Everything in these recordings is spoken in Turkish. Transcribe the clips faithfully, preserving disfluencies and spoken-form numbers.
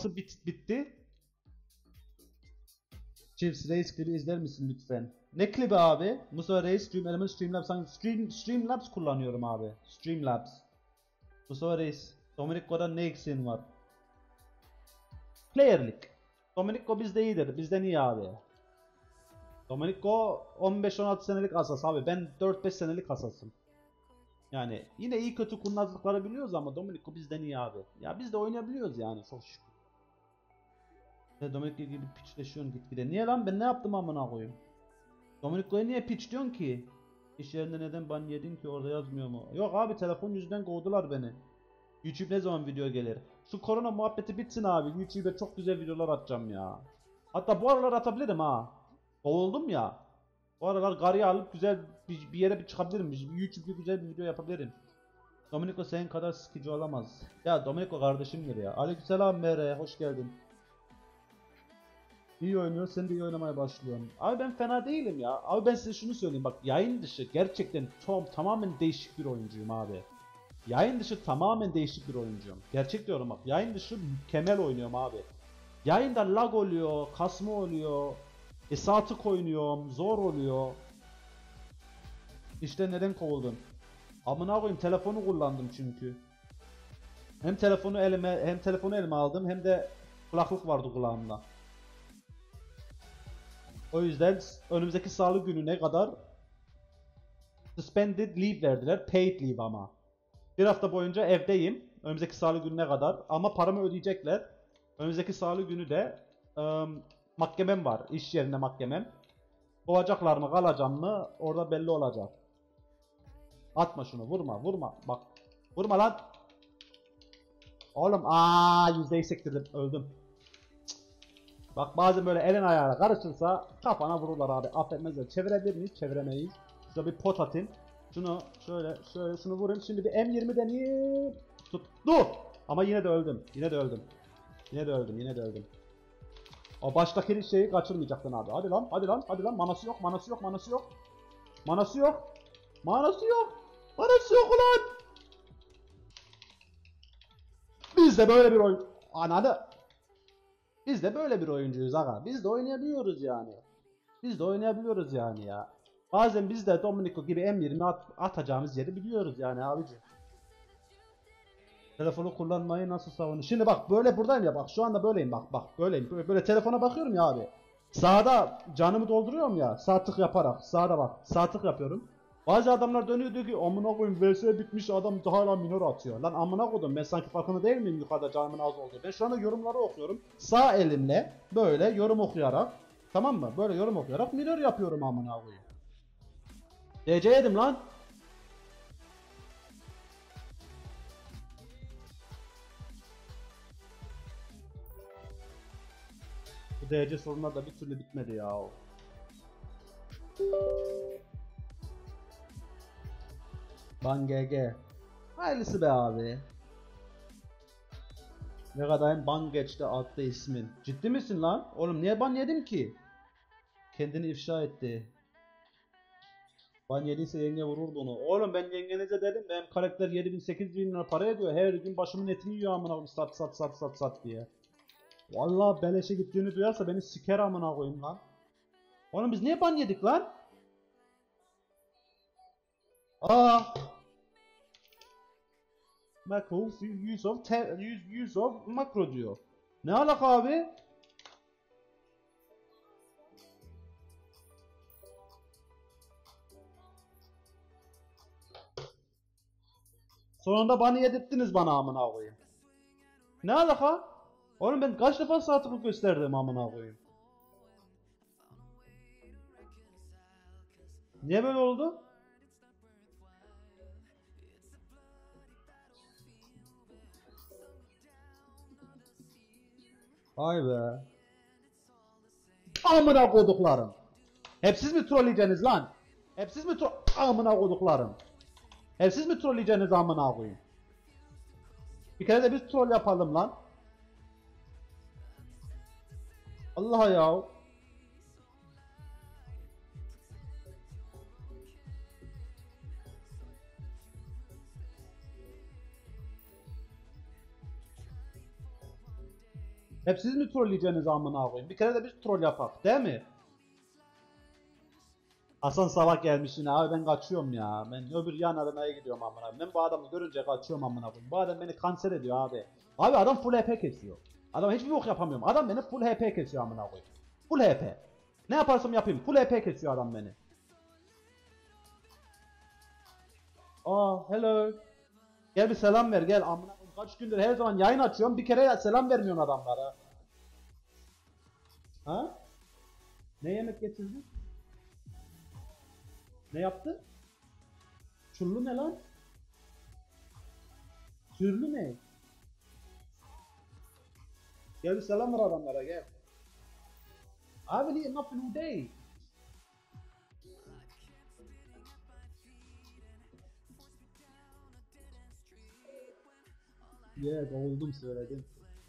bit bitti. Chiefs Reis klibi izler misin lütfen? Ne klibi abi? Mustafa Reis, Stream Elements, Streamlabs. Stream, Streamlabs kullanıyorum abi. Streamlabs. Mustafa Reis. Dominico'dan ne eksiğin var? Player'lik. Dominico bizde iyidir. Bizden iyi abi. Dominico on beş on altı senelik asas abi. Ben dört beş senelik asasım. Yani yine iyi kötü kurnazlıkları biliyoruz ama Dominico bizden iyi abi. Ya biz de oynayabiliyoruz yani çok şükür. Ya Dominico gibi piçleşiyorsun gitgide. Niye lan, ben ne yaptım amına koyayım? Dominico'ya niye piç diyorsun ki? İş yerinde neden ban yedin ki, orada yazmıyor mu? Yok abi, telefon yüzünden kovdular beni. YouTube ne zaman video gelir? Şu korona muhabbeti bitsin abi. YouTube'e çok güzel videolar atacağım ya. Hatta bu aralar atabilirim ha. Kovuldum ya. Bu aralar garıya alıp güzel bir, bir yere bir çıkabilirim. YouTube'da güzel bir video yapabilirim. Dominico senin kadar sıkıcı olamaz. Ya Dominico kardeşimdir ya. Aleykümselam Mere, hoş geldin. İyi oynuyor, sen de iyi oynamaya başlıyorsun. Abi ben fena değilim ya. Abi ben size şunu söyleyeyim, bak yayın dışı gerçekten tam tamamen değişik bir oyuncuyum abi. Yayın dışı tamamen değişik bir oyuncuyum. Gerçek diyorum bak, yayın dışı mükemmel oynuyorum abi. Yayında lag oluyor, kasma oluyor, e sağ tık oynuyorum, zor oluyor. İşte neden kovuldun? Amına koyayım, telefonu kullandım çünkü. Hem telefonu elime hem telefonu elime aldım hem de kulaklık vardı kulağımda. O yüzden önümüzdeki salı gününe kadar suspended leave verdiler. Paid leave ama. Bir hafta boyunca evdeyim. Önümüzdeki salı gününe kadar. Ama paramı ödeyecekler. Önümüzdeki salı günü de ım, mahkemem var. İş yerinde mahkemem. Kovacaklar mı kalacağım mı orada belli olacak. Atma şunu, vurma vurma. Bak vurma lan. Oğlum aaa yüzdeyi sektirdim, öldüm. Bak bazen böyle elin ayağına karışırsa kafana vururlar abi. Affetmezler. Çevirebilir miyiz? Çeviremeyiz. Şurada bir pot atayım. Şunu şöyle şöyle şunu vurayım. Şimdi bir M yirmi deneyeyim. Tuttu. Ama yine de öldüm. Yine de öldüm. Yine de öldüm. Yine de öldüm. O baştaki şeyi kaçırmayacaktın abi. Hadi lan. Hadi lan. Hadi lan. Manası yok. Manası yok. Manası yok. Manası yok. Manası yok. Manası yok ulan. Biz de böyle bir oyun. Ananı. Biz de böyle bir oyuncuyuz aga. Biz de oynayabiliyoruz yani. Biz de oynayabiliyoruz yani ya. Bazen biz de Dominico gibi M yirmi at atacağımız yeri biliyoruz yani abici. Telefonu kullanmayı nasıl savunuyor? Şimdi bak böyle buradayım ya, bak şu anda böyleyim, bak bak böyleyim. Böyle, böyle telefona bakıyorum ya abi. Sağda canımı dolduruyorum ya, sağ tık yaparak. Sağda bak, sağ tık yapıyorum. Bazı adamlar dönüyor diyor ki amına koyayım V S bitmiş, adam hala minor atıyor. Lan amına koydum, ben sanki farkında değil miyim yukarıda canımın az olduğu? Ben şu anda yorumları okuyorum. Sağ elimle böyle yorum okuyarak, tamam mı? Böyle yorum okuyarak minor yapıyorum amına koyayım. D C yedim lan. Bu D C sorunlar da bir türlü bitmedi ya. Ban G G. Hayırlısı be abi. Ne kadar ban geçti altta ismin. Ciddi misin lan? Oğlum niye ban yedim ki? Kendini ifşa etti. Ban yediyse yenge vururdu onu. Oğlum ben yengenize dedim, benim karakter yedi bin sekiz bin lira para ediyor. Her gün başımın etini yiyor amına koyayım, sat sat sat sat sat diye. Vallahi beleşe gittiğini duyarsa beni siker amına koyayım lan. Oğlum biz niye ban yedik lan? Aa. Macro use of use, use of macro diyor. Ne alaka abi? Sonunda bana yedirttiniz bana amına koyayım. Ne alaka? Oğlum ben kaç defa saatlik gösterdim amına koyayım. Niye böyle oldu? Vay be. Amına koduklarım. Hep siz mi trolleyeceksiniz lan? Hep siz mi tro... Amına koduklarım. Hep siz mi trolleyeceksiniz amına koyayım? Bir kere de biz troll yapalım lan. Allah ya. Hep siz mi trolleyeceksiniz amına koyayım? Bir kere de biz troll yapak, değil mi? Hasan Salak gelmiş yine abi, ben kaçıyorum ya. Ben öbür yan arenaya gidiyorum amına koyayım. Ben bu adamı görünce kaçıyorum amına koyayım. Bu adam beni kanser ediyor abi. Abi adam full H P kesiyor. Adam hiçbir bok yapamıyorum. Adam beni full H P kesiyor amına koyayım. Full H P. Ne yaparsam yapayım full H P kesiyor adam beni. Aa hello. Gel bir selam ver gel amına koyayım. Kaç gündür her zaman yayın açıyorum. Bir kere selam vermiyorsun adamlara. Ha? Ne yemek getirdin? Ne yaptın? Çullu ne lan? Türlü ne? Gel bir selam ver adamlara gel. I will eat nothing today. Yeah, oldum söyledim.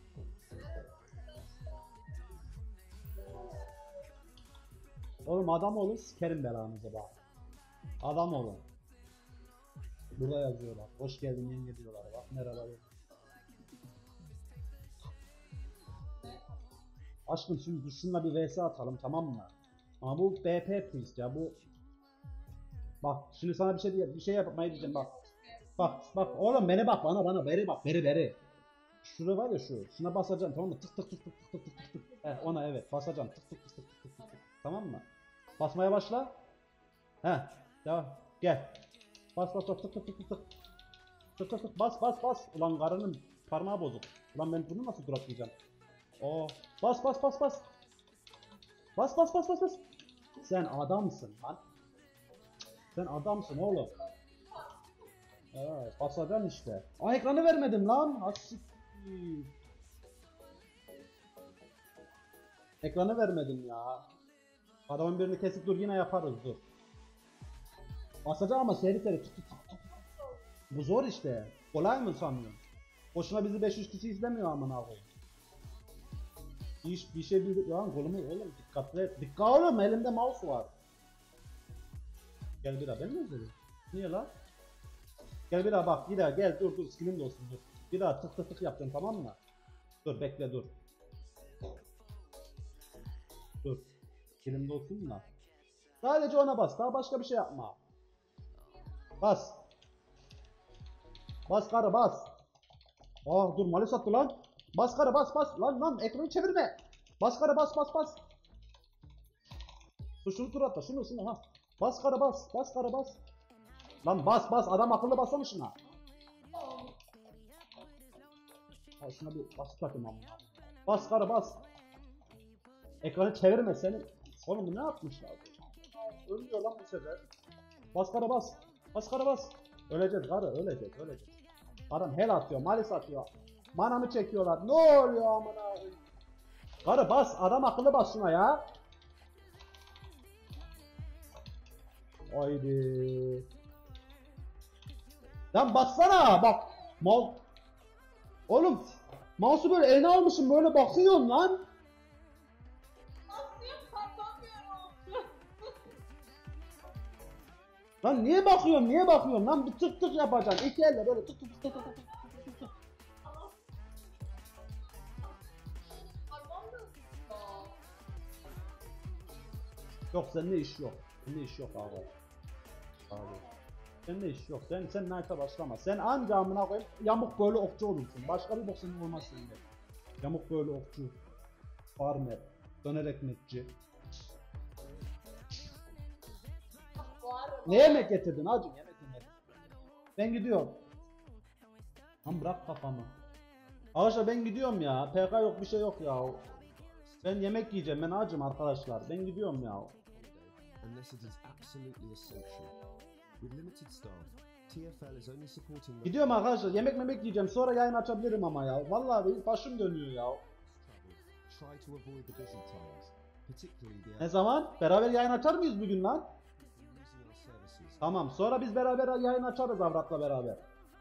Oğlum adam olun sikerim belanızı bak. Adam olun. Burada yazıyorlar. Hoş geldin yenge diyorlar. Bak merhaba. Aşkım şimdi şununla bir vs atalım tamam mı? Ama bu B P priest ya bu. Bak şimdi sana bir şey diye bir şey yapmayı diyeceğim bak. Bak bak oğlum beni bak bana bana beri bak beri beri. Şurada var ya şu. Şuna basacaksın tamam mı? Tık tık tık tık tık tık tık tık. Heh ona evet basacaksın. Tık tık tık tık tık tık tık. Tamam mı? Basmaya başla. Heh devam. Gel. Bas bas bas tık tık tık tık tık. Tık tık tık bas bas bas. Ulan karının parmağı bozuk. Ulan ben bunu nasıl duraklayacağım? Oo. Bas bas bas bas. Bas bas bas bas bas. Sen adamsın lan. Sen adamsın oğlum. Evet, basacaksın işte. Aa ekranı vermedim lan. Hasik. Ekranı vermedim ya. Adamın birini kesip dur yine yaparız dur. Basacağım ama seri seri tık tık tık tık. Bu zor işte. Kolay mı sanıyorsun? Boşuna bizi beş yüz kişi izlemiyor amına koyayım. Hiç bir şey bildik lan kolumu oğlum dikkatli et. Dikkat oğlum elimde mouse var. Gel bir daha ben mi izledim? Niye lan? Gel bir daha bak bir daha gel dur dur skillim de olsun dur. Bir daha tık tık tık yaptın tamam mı? Dur bekle dur. Dur. Skillim de olsun da. Sadece ona bas daha başka bir şey yapma. Bas. Bas karı bas. Aa dur mali sattı lan. Bas karı bas bas lan lan ekranı çevirme. Bas karı bas bas bas. Dur şunu tur atla şunu şunu ha. Bas karı bas bas karı bas. Lan bas bas adam akıllı basana şuna. Ha şuna bir bas takım amma. Bas karı bas. Ekranı çevirme senin. Oğlum ne yapmışlar? Ölmüyor lan bu sefer. Bas karı bas. Bas karı bas. Öleceğiz karı öleceğiz öleceğiz. Adam hel atıyor malis atıyor. Manamı çekiyorlar. Ne oluyor amına koyayım? Karı bas adam akıllı bas şuna ya. Haydi. Lan bassana bak. Mal. Oğlum mouse'u böyle eline almışım böyle bakıyorsun lan. Lan niye bakıyorsun niye bakıyorsun lan bir tık tık yapacaksın iki elle böyle tık tık tık tık tık tık tık. Yok sende iş yok. Sende iş yok abi. Abi. Sende iş yok. Sen sen Knight'a başlama. Sen anca amına koyayım yamuk böyle okçu olursun. Başka bir bok senin olmaz sende. Yamuk böyle okçu. Farmer. Döner ekmekçi. Ne yemek getirdin hacım? Yemek yemek. Ben gidiyorum. Lan bırak kafamı. Arkadaşlar ben gidiyorum ya. P K yok bir şey yok ya. Ben yemek yiyeceğim. Ben acım arkadaşlar. Ben gidiyorum ya. Gidiyorum arkadaşlar. Yemek memek yiyeceğim. Sonra yayın açabilirim ama ya. Vallahi başım dönüyor ya. Ne zaman? Beraber yayın açar mıyız bugün lan? Tamam. Sonra biz beraber yayın açarız avratla beraber.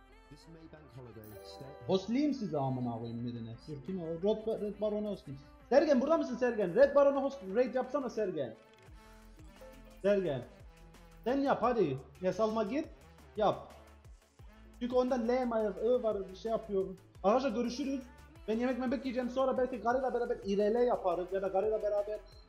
Hostleyeyim size amına koyayım birine. Dur kim o? Red, Red Baron'u hostlayayım. Sergen burada mısın Sergen? Red Baron'u host raid yapsana Sergen. Sergen. Sen yap hadi. Hesalma git. Yap. Çünkü ondan L var, Ö var bir şey yapıyor. Arkadaşlar görüşürüz. Ben yemek memek yiyeceğim, sonra belki Gary'la beraber İ R L yaparız ya da Gary'la beraber